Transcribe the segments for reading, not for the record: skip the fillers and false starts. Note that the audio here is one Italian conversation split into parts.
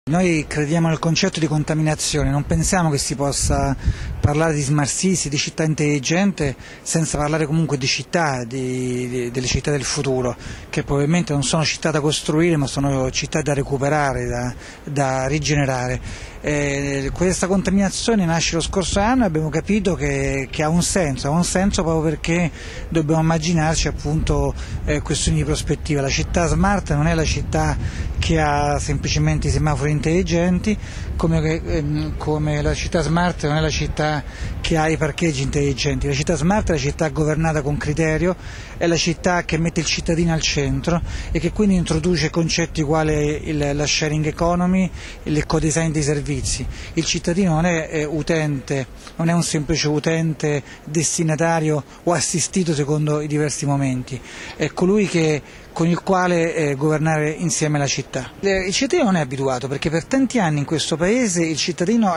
Noi crediamo nel concetto di contaminazione, non pensiamo che si possa parlare di smart city, di città intelligente, senza parlare comunque di città, delle città del futuro, che probabilmente non sono città da costruire, ma sono città da recuperare, da rigenerare. Questa contaminazione nasce lo scorso anno e abbiamo capito che ha un senso proprio perché dobbiamo immaginarci appunto questioni di prospettiva. La città smart non è la città che ha semplicemente i semafori intelligenti, come la città smart non è la città che ha i parcheggi intelligenti. La città smart è la città governata con criterio, è la città che mette il cittadino al centro e che quindi introduce concetti quali la sharing economy, il co-design dei servizi. Il cittadino non è utente, non è un semplice utente destinatario o assistito secondo i diversi momenti, è colui con il quale governare insieme la città. Il cittadino non è abituato perché per tanti anni in questo paese al cittadino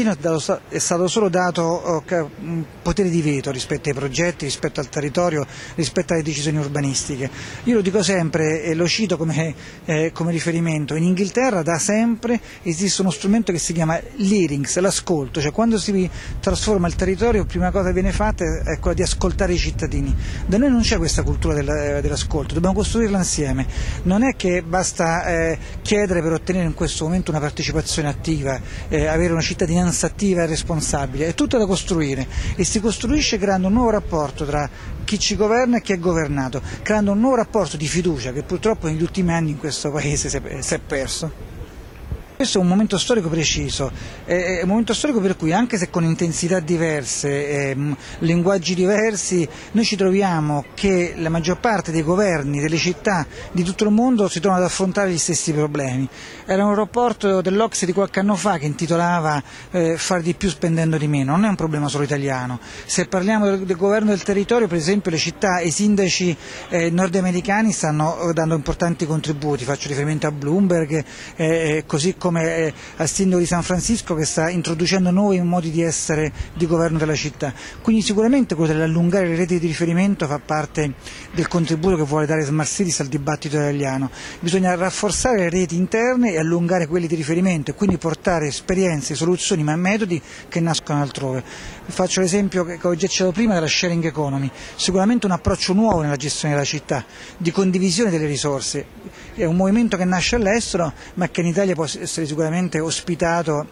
è stato solo dato potere di veto rispetto ai progetti, rispetto al territorio, rispetto alle decisioni urbanistiche. Io lo dico sempre e lo cito come riferimento: in Inghilterra da sempre esiste uno strumento che si chiama l'hearings, l'ascolto, cioè quando si trasforma il territorio la prima cosa che viene fatta è quella di ascoltare i cittadini. Da noi non c'è questa cultura dell'ascolto, dobbiamo costruirla insieme. Non è che basta chiedere per ottenere in questo momento una partecipazione attiva, avere una cittadinanza attiva e responsabile, è tutto da costruire e si costruisce creando un nuovo rapporto tra chi ci governa e chi è governato, creando un nuovo rapporto di fiducia che purtroppo negli ultimi anni in questo paese si è perso. Questo è un momento storico preciso, è un momento storico per cui anche se con intensità diverse, linguaggi diversi, noi ci troviamo che la maggior parte dei governi, delle città di tutto il mondo si trovano ad affrontare gli stessi problemi. Era un rapporto dell'Ocse di qualche anno fa che intitolava fare di più spendendo di meno, non è un problema solo italiano. Se parliamo del governo del territorio, per esempio le città e i sindaci nordamericani stanno dando importanti contributi, faccio riferimento a Bloomberg, così come al sindaco di San Francisco che sta introducendo nuovi modi di essere di governo della città. Quindi sicuramente quello dell'allungare le reti di riferimento fa parte del contributo che vuole dare Smart Cities al dibattito italiano. Bisogna rafforzare le reti interne e allungare quelli di riferimento e quindi portare esperienze, soluzioni ma metodi che nascono altrove. Faccio l'esempio che ho già citato prima della sharing economy, sicuramente un approccio nuovo nella gestione della città, di condivisione delle risorse. È un movimento che nasce all'estero ma che in Italia può essere sicuramente ospitato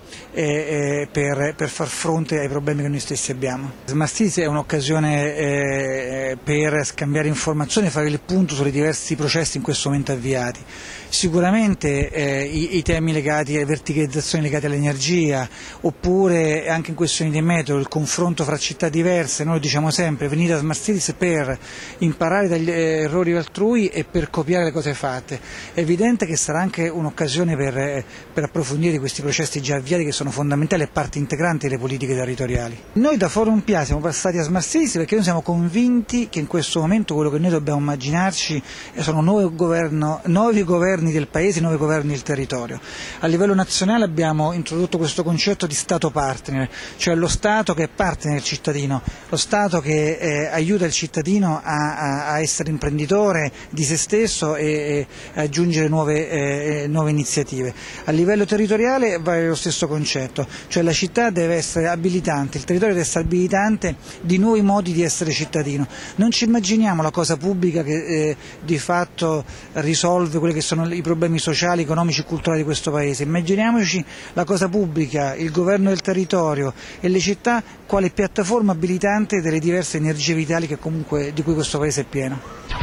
per far fronte ai problemi che noi stessi abbiamo. Smart Cities è un'occasione per scambiare informazioni e fare il punto sui diversi processi in questo momento avviati. Sicuramente i temi legati alle verticalizzazioni legate all'energia, oppure anche in questioni di metodo, il confronto fra città diverse. Noi lo diciamo sempre: venite a Smart Cities per imparare dagli errori altrui e per copiare le cose fatte. È evidente che sarà anche un'occasione per approfondire questi processi già avviati che sono fondamentali e parte integrante delle politiche territoriali. Noi da Forum PIA siamo passati a Smart Cities perché noi siamo convinti che in questo momento quello che noi dobbiamo immaginarci sono nuovi governi del Paese, nuovi governi del territorio. A livello nazionale abbiamo introdotto questo concetto di Stato partner, cioè lo Stato che è partner del cittadino, lo Stato che aiuta il cittadino a essere imprenditore di se stesso e aggiungere nuove iniziative. A livello territoriale vale lo stesso concetto, cioè la città deve essere abilitante, il territorio deve essere abilitante di nuovi modi di essere cittadino. Non ci immaginiamo la cosa pubblica che di fatto risolve quelli che sono i problemi sociali, economici e culturali di questo Paese. Immaginiamoci la cosa pubblica, il governo del territorio e le città quale piattaforma abilitante delle diverse energie vitali di cui questo Paese è pieno.